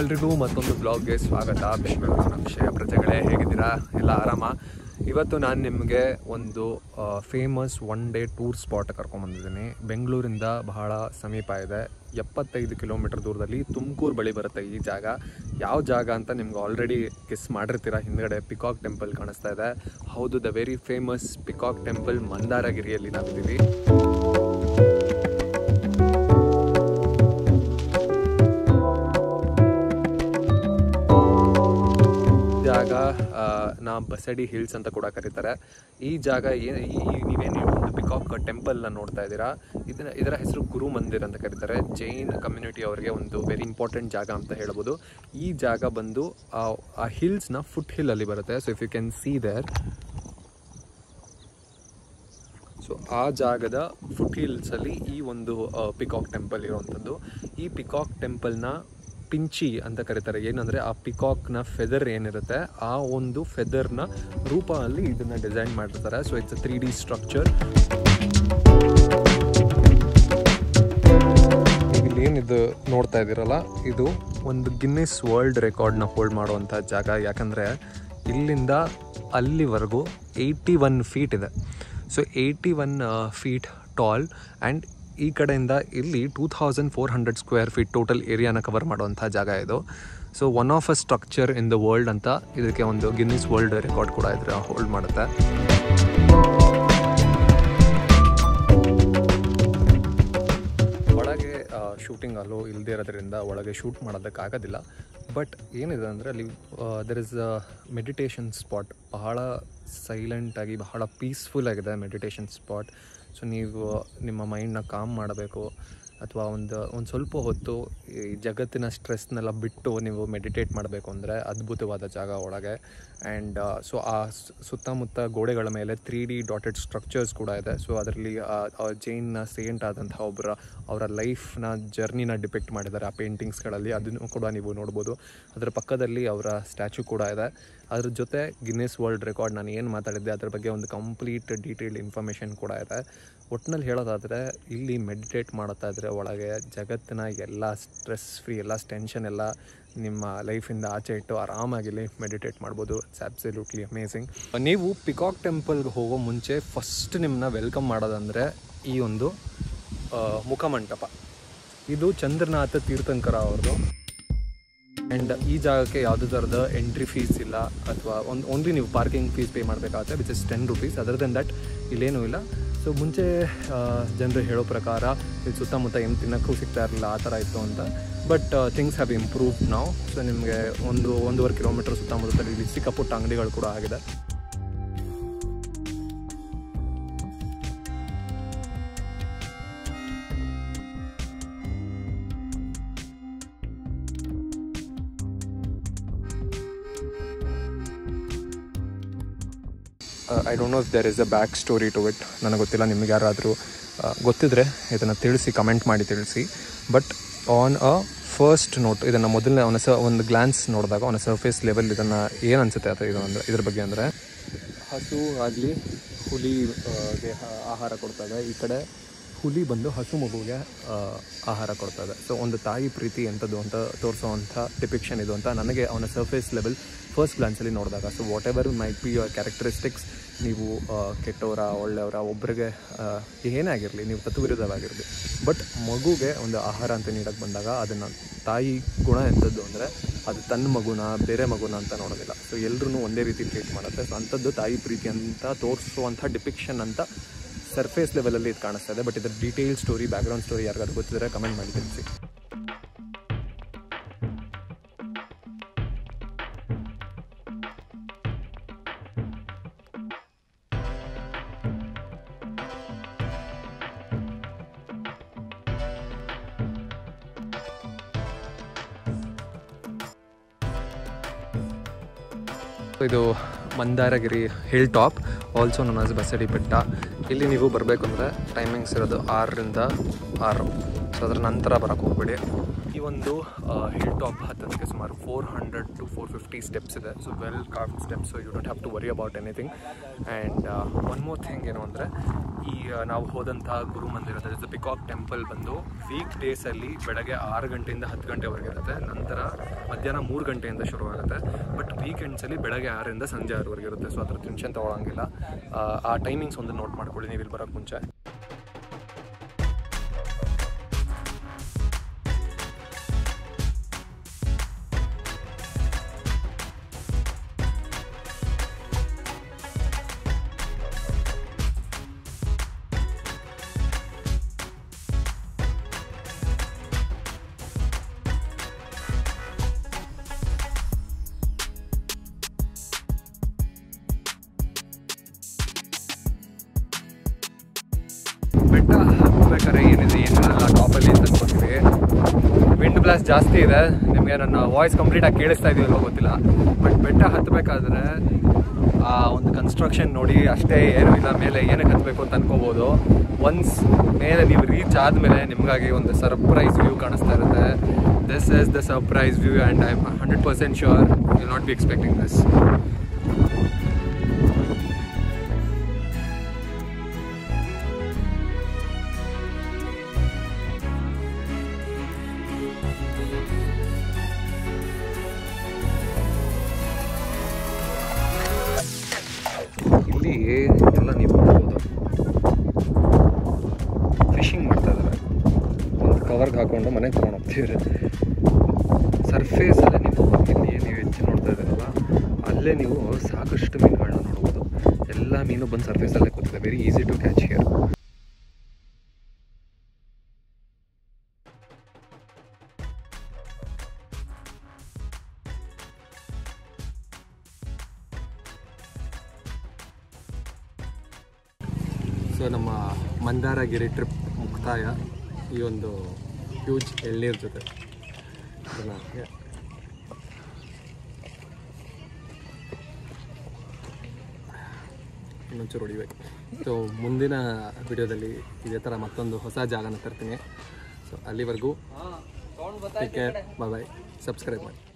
ಎಲ್ರಿಗೂ ಮತ್ತೊಂದು ಬ್ಲಾಗ್ಗೆ ಸ್ವಾಗತ. ಬೆಂಗಳೂರು ನಕ್ಷೆ ಪ್ರಜೆಗಳೇ, ಹೇಗಿದ್ದೀರಾ? ಎಲ್ಲ ಆರಾಮ? ಇವತ್ತು ನಾನು ನಿಮಗೆ ಒಂದು famous one day tour spot ಕರ್ಕೊಂಡ್ಬಂದಿದ್ದೀನಿ. ಬೆಂಗಳೂರಿಂದ ಬಹಳ ಸಮೀಪ ಇದೆ, 75 ಕಿಲೋಮೀಟರ್ ದೂರದಲ್ಲಿ ತುಮಕೂರು ಬಳಿ ಬರುತ್ತೆ ಈ ಜಾಗ. ಯಾವ ಜಾಗ ಅಂತ ನಿಮ್ಗೆ ಆಲ್ರೆಡಿ ಗೆಸ್ ಮಾಡಿರ್ತೀರ. ಹಿಂದ್ಗಡೆ ಪಿಕಾಕ್ ಟೆಂಪಲ್ ಕಾಣಿಸ್ತಾ ಇದೆ. ಹೌದು, the very famous peacock temple ಮಂದಾರಗಿರಿಯಲ್ಲಿ ನಾವಿದ್ದೀವಿ. ಜಾಗ ನಾ ಬಸಡಿ ಹಿಲ್ಸ್ ಅಂತ ಕೂಡ ಕರೀತಾರೆ. ಈ ಜಾಗ ನೀವೇನು ಒಂದು ಪಿಕಾಕ್ ಟೆಂಪಲ್ನ ನೋಡ್ತಾ ಇದ್ದೀರಾ, ಇದರ ಹೆಸರು ಗುರು ಮಂದಿರ್ ಅಂತ ಕರೀತಾರೆ. ಜೈನ್ ಕಮ್ಯುನಿಟಿ ಅವರಿಗೆ ಒಂದು ವೆರಿ ಇಂಪಾರ್ಟೆಂಟ್ ಜಾಗ ಅಂತ ಹೇಳ್ಬೋದು. ಈ ಜಾಗ ಬಂದು ಆ ಹಿಲ್ಸ್ನ ಫುಟ್ ಹಿಲ್ ಅಲ್ಲಿ ಬರುತ್ತೆ. So if you can see there, so ಆ ಜಾಗದ ಫುಟ್ ಹಿಲ್ಸಲ್ಲಿ ಈ ಒಂದು ಪಿಕಾಕ್ ಟೆಂಪಲ್ ಇರುವಂಥದ್ದು. ಈ ಪಿಕಾಕ್ ಟೆಂಪಲ್ನ ಪಿಂಚಿ ಅಂತ ಕರೀತಾರೆ. ಏನಂದರೆ ಆ ಪಿಕಾಕ್ನ ಫೆದರ್ ಏನಿರುತ್ತೆ, ಆ ಒಂದು ಫೆದರ್ನ ರೂಪ ಅಲ್ಲಿ ಇದನ್ನು ಡಿಸೈನ್ ಮಾಡಿರ್ತಾರೆ. So it's 3D structure. ಇಲ್ಲಿ ಏನಿದು ನೋಡ್ತಾ ಇದ್ದೀರಲ್ಲ, ಇದು ಒಂದು ಗಿನ್ನಿಸ್ ವರ್ಲ್ಡ್ ರೆಕಾರ್ಡ್ನ ಹೋಲ್ಡ್ ಮಾಡುವಂಥ ಜಾಗ. ಯಾಕಂದರೆ ಇಲ್ಲಿಂದ ಅಲ್ಲಿವರೆಗೂ 81 ಫೀಟ್ ಇದೆ. ಸೊ 81 ಫೀಟ್ ಟಾಲ್ ಆ್ಯಂಡ್ ಈ ಕಡೆಯಿಂದ ಇಲ್ಲಿ 2400 ಸ್ಕ್ವೇರ್ ಫೀಟ್ ಟೋಟಲ್ ಏರಿಯಾನ ಕವರ್ ಮಾಡುವಂಥ ಜಾಗ ಇದು. So one of a structure in the world ಅಂತ ಇದಕ್ಕೆ ಒಂದು ಗಿನ್ನಿಸ್ ವರ್ಲ್ಡ್ ರೆಕಾರ್ಡ್ ಕೂಡ ಇದ್ರೆ ಹೋಲ್ಡ್ ಮಾಡುತ್ತೆ. ಒಳಗೆ ಶೂಟಿಂಗ್ ಅಲ್ಲೂ ಇಲ್ಲದೇ ಇರೋದ್ರಿಂದ ಒಳಗೆ ಶೂಟ್ ಮಾಡೋದಕ್ಕಾಗೋದಿಲ್ಲ. ಬಟ್ ಏನಿದೆ ಅಂದರೆ ಅಲ್ಲಿ there is a meditation spot. ಬಹಳ ಸೈಲೆಂಟಾಗಿ ಬಹಳ ಪೀಸ್ಫುಲ್ ಆಗಿದೆ ಮೆಡಿಟೇಷನ್ ಸ್ಪಾಟ್. ಸೊ ನೀವು ನಿಮ್ಮ ಮೈಂಡ್ನ ಕಾಮ್ ಮಾಡಬೇಕು ಅಥವಾ ಒಂದು ಸ್ವಲ್ಪ ಹೊತ್ತು ಈ ಜಗತ್ತಿನ ಸ್ಟ್ರೆಸ್ನೆಲ್ಲ ಬಿಟ್ಟು ನೀವು ಮೆಡಿಟೇಟ್ ಮಾಡಬೇಕು ಅಂದರೆ ಅದ್ಭುತವಾದ ಜಾಗ ಒಳಗೆ. ಆ್ಯಂಡ್ ಸೊ ಆ ಸುತ್ತಮುತ್ತ ಗೋಡೆಗಳ ಮೇಲೆ 3D ಡಾಟೆಡ್ ಸ್ಟ್ರಕ್ಚರ್ಸ್ ಕೂಡ ಇದೆ. ಸೊ ಅದರಲ್ಲಿ ಜೈನ್ನ ಸೇಂಟ್ ಆದಂಥ ಅವರ ಲೈಫ್ನ ಜರ್ನಿನ ಡಿಪಿಕ್ಟ್ ಮಾಡಿದ್ದಾರೆ ಆ ಪೇಂಟಿಂಗ್ಸ್ಗಳಲ್ಲಿ. ಅದನ್ನು ಕೂಡ ನೀವು ನೋಡ್ಬೋದು. ಅದರ ಪಕ್ಕದಲ್ಲಿ ಅವರ ಸ್ಟ್ಯಾಚು ಕೂಡ ಇದೆ. ಅದ್ರ ಜೊತೆ ಗಿನ್ನಿಸ್ ವರ್ಲ್ಡ್ ರೆಕಾರ್ಡ್ ನಾನು ಏನು ಮಾತಾಡಿದ್ದೆ ಅದ್ರ ಬಗ್ಗೆ ಒಂದು ಕಂಪ್ಲೀಟ್ ಡೀಟೇಲ್ಡ್ ಇನ್ಫಾರ್ಮೇಷನ್ ಕೂಡ ಇದೆ. ಒಟ್ಟಿನಲ್ಲಿ ಹೇಳೋದಾದರೆ ಇಲ್ಲಿ ಮೆಡಿಟೇಟ್ ಮಾಡುತ್ತಾ ಇದ್ದರೆ ಒಳಗೆ ಜಗತ್ತಿನ ಎಲ್ಲ ಸ್ಟ್ರೆಸ್ ಫ್ರೀ, ಎಲ್ಲ ಟೆನ್ಷನ್ ಎಲ್ಲ ನಿಮ್ಮ ಲೈಫಿಂದ ಆಚೆ ಇಟ್ಟು ಆರಾಮಾಗಿ ಇಲ್ಲಿ ಮೆಡಿಟೇಟ್ ಮಾಡ್ಬೋದು. It's absolutely amazing. ನೀವು ಪಿಕಾಕ್ ಟೆಂಪಲ್ಗೆ ಹೋಗೋ ಮುಂಚೆ ಫಸ್ಟ್ ನಿಮ್ಮನ್ನ ವೆಲ್ಕಮ್ ಮಾಡೋದಂದರೆ ಈ ಒಂದು ಮುಖಮಂಟಪ. ಇದು ಚಂದ್ರನಾಥ ತೀರ್ಥಂಕರ ಅವ್ರದ್ದು. ಆ್ಯಂಡ್ ಈ ಜಾಗಕ್ಕೆ ಯಾವುದೇ ಥರದ ಎಂಟ್ರಿ ಫೀಸ್ ಇಲ್ಲ, ಅಥವಾ ಓನ್ಲಿ ನೀವು ಪಾರ್ಕಿಂಗ್ ಫೀಸ್ ಪೇ ಮಾಡಬೇಕಾಗುತ್ತೆ, which is 10 rupees. Other than that ಇಲ್ಲೇನೂ ಇಲ್ಲ. ಸೊ ಮುಂಚೆ ಜನರು ಹೇಳೋ ಪ್ರಕಾರ ಇಲ್ಲಿ ಸುತ್ತಮುತ್ತ ಏನು ತಿನ್ನೋಕ್ಕೂ ಸಿಗ್ತಾ ಇರಲಿಲ್ಲ, ಆ ಥರ ಇತ್ತು ಅಂತ. ಬಟ್ ಥಿಂಗ್ಸ್ ಹ್ಯಾವ್ ಇಂಪ್ರೂವ್ಡ್ ನಾವು. ಸೊ ನಿಮಗೆ 1.5 ಕಿಲೋಮೀಟರ್ ಸುತ್ತಮುತ್ತದಲ್ಲಿ ಇಲ್ಲಿ ಸಿಕ್ಕಾಪುಟ್ಟ ಅಂಗಡಿಗಳು ಕೂಡ ಆಗಿದೆ. I don't know if there is a back story to it. ನನಗೆ ಗೊತ್ತಿಲ್ಲ. ನಿಮಗೆ ಯಾರಾದರೂ ಗೊತ್ತಿದ್ದರೆ ಇದನ್ನು ತಿಳಿಸಿ, ಕಮೆಂಟ್ ಮಾಡಿ ತಿಳಿಸಿ. But on a first note, ಇದನ್ನು ಮೊದಲನೇ ಒಂದು ಗ್ಲಾನ್ಸ್ ನೋಡಿದಾಗ ಆನ್ ಅ ಸರ್ಫೇಸ್ ಲೆವೆಲ್ ಇದನ್ನು ಏನು ಅನಿಸುತ್ತೆ ಅಥವಾ ಇದ್ರ ಬಗ್ಗೆ ಅಂದರೆ, ಹಸು ಆಗಲಿ ಹುಲಿಗೆ ಆಹಾರ ಕೊಡ್ತದೆ. ಈ ಕಡೆ ಹುಲಿ ಬಂದು ಹಸು ಮಗುವಿಗೆ ಆಹಾರ ಕೊಡ್ತದೆ. ಸೊ ಒಂದು ತಾಯಿ ಪ್ರೀತಿ ಎಂಥದ್ದು ಅಂತ ತೋರಿಸೋವಂಥ ಡಿಪಿಕ್ಷನ್ ಇದು ಅಂತ ನನಗೆ on a surface level first ಗ್ಲಾನ್ಸಲ್ಲಿ ನೋಡಿದಾಗ. So whatever might be your characteristics, ನೀವು ಕೆಟ್ಟವರ ಒಳ್ಳೆಯವರ ಒಬ್ಬರಿಗೆ ಏನೇ ಆಗಿರಲಿ, ನೀವು ತತ್ವವಿರುದ್ಧವಾಗಿರಲಿ, ಬಟ್ ಮಗುಗೆ ಒಂದು ಆಹಾರ ಅಂತ ನೀಡೋಕ್ಕೆ ಬಂದಾಗ ಅದನ್ನು ತಾಯಿ ಗುಣ ಎಂಥದ್ದು ಅಂದರೆ ಅದು ತನ್ನ ಮಗುನ ಬೇರೆ ಮಗುನ ಅಂತ ನೋಡೋದಿಲ್ಲ. ಸೊ ಎಲ್ಲರೂ ಒಂದೇ ರೀತಿ ಟ್ರೀಟ್ ಮಾಡುತ್ತೆ. ಸೊ ಅಂಥದ್ದು ತಾಯಿ ಪ್ರೀತಿ ಅಂತ ತೋರಿಸುವಂಥ ಡಿಪಿಕ್ಷನ್ ಅಂತ ಸರ್ಫೇಸ್ ಲೆವೆಲಲ್ಲಿ ಇದು ಕಾಣಿಸ್ತಾ ಇದೆ. ಬಟ್ ಇದರ ಡೀಟೇಲ್ ಸ್ಟೋರಿ, ಬ್ಯಾಕ್ಗ್ರೌಂಡ್ ಸ್ಟೋರಿ ಯಾರಿಗಾದ್ರು ಗೊತ್ತಿದ್ರೆ ಕಮೆಂಟ್ ಮಾಡಿ ತಿಳಿಸಿ. ಇದು Mandaragiri hill top, also known as Basadi Betta. ಇಲ್ಲಿ ನೀವು ಬರಬೇಕು ಅಂದರೆ ಟೈಮಿಂಗ್ಸ್ ಇರೋದು 6 ರಿಂದ 6. ಸೊ ಅದರ ನಂತರ ಬರೋಕ್ಕೆ ಹೋಗ್ಬೇಡಿ. ಈ ಒಂದು ಹಿಲ್ ಟಾಪ್ ಹತ್ತೋದಕ್ಕೆ ಸುಮಾರು 400 to 450 ಸ್ಟೆಪ್ಸ್ ಇದೆ. So well carved steps, you don't have to worry about anything. And one more thing ಏನು ಅಂದರೆ, ಈ ನಾವು ಹೋದಂಥ Guru Mandira that is the peacock temple ಬಂದು ವೀಕ್ ಡೇಸಲ್ಲಿ ಬೆಳಗ್ಗೆ 6 ಗಂಟೆಯಿಂದ 10 ಗಂಟೆವರೆಗೆ ಇರುತ್ತೆ. ನಂತರ ಮಧ್ಯಾಹ್ನ 3 ಗಂಟೆಯಿಂದ ಶುರುವಾಗುತ್ತೆ. ಬಟ್ ವೀಕೆಂಡ್ಸಲ್ಲಿ ಬೆಳಗ್ಗೆ 6ರಿಂದ ಸಂಜೆ 6ವರೆಗೆ ಇರುತ್ತೆ. ಸೊ ಅದ್ರ ಟೆನ್ಷನ್ ತೊಗೊಳಂಗಿಲ್ಲ. ಆ ಟೈಮಿಂಗ್ಸ್ ಒಂದು ನೋಟ್ ಮಾಡ್ಕೊಳ್ಳಿ ನೀವು ಇಲ್ಲಿ ಬರೋಕ್ಕೆ ಮುಂಚೆ. ಬೆಟ್ಟ ಹತ್ತಬೇಕಾದ್ರೆ ಏನಿದೆ ಏನಿಲ್ಲ ಟಾಪಲ್ಲಿ ಅಂತ ಅನ್ಕೋತೀವಿ. ವಿಂಡ್ ಬ್ಲಾಸ್ಟ್ ಜಾಸ್ತಿ ಇದೆ. ನಿಮಗೆ ನನ್ನ ವಾಯ್ಸ್ ಕಂಪ್ಲೀಟಾಗಿ ಕೇಳಿಸ್ತಾ ಇದೆಯಲ್ಲೋ ಗೊತ್ತಿಲ್ಲ. ಬಟ್ ಬೆಟ್ಟ ಹತ್ತಬೇಕಾದ್ರೆ ಆ ಒಂದು ಕನ್ಸ್ಟ್ರಕ್ಷನ್ ನೋಡಿ ಅಷ್ಟೇ, ಏನೂ ಇಲ್ಲ. ಮೇಲೆ ಏನಕ್ಕೆ ಹತ್ತಬೇಕು ಅಂತ ಅನ್ಕೋಬೋದು. ಒನ್ಸ್ ಮೇಲೆ ನೀವು ರೀಚ್ ಆದಮೇಲೆ ನಿಮಗಾಗಿ ಒಂದು ಸರ್ಪ್ರೈಸ್ ವ್ಯೂ ಕಾಣಿಸ್ತಾ ಇರುತ್ತೆ. This is the surprise view and I am 100% sure you will not be expecting this. ಎಲ್ಲ ನೀವು ನೋಡ್ಬೋದು, ಫಿಶಿಂಗ್ ಮಾಡ್ತಾ ಇದ್ದಾರೆ. ಒಂದು ಕವರ್ಗೆ ಹಾಕ್ಕೊಂಡು ಮನೆಗೆ ತೊಗೊಂಡು ಹೋಗ್ತಿದ್ರೆ ಸರ್ಫೇಸಲ್ಲೇ ನೀವು ಇಲ್ಲಿ ನೀವು ಹೆಚ್ಚು ನೋಡ್ತಾ ಇದ್ದೀರಲ್ಲ, ಅಲ್ಲೇ ನೀವು ಸಾಕಷ್ಟು ಮೀನುಗಳನ್ನ ನೋಡ್ಬೋದು. ಎಲ್ಲ ಮೀನು ಬಂದು ಸರ್ಫೇಸಲ್ಲೇ ಕೂತಿದೆ. Very easy to catch here. So ನಮ್ಮ ಮಂದಾರಗಿರಿ ಟ್ರಿಪ್ ಮುಕ್ತಾಯ ಈ ಒಂದು ಹ್ಯೂಜ್ ಎಳ್ನೀರು ಜೊತೆ. ಇನ್ನೊಂಚೂರು ಹೊಡಿಬೇಕು. ಸೊ ಮುಂದಿನ ವಿಡಿಯೋದಲ್ಲಿ ಇದೇ ಥರ ಮತ್ತೊಂದು ಹೊಸ ಜಾಗನ ತರ್ತೀನಿ. ಸೊ ಅಲ್ಲಿವರೆಗೂ take care, bye bye, subscribe ಮಾಡಿ.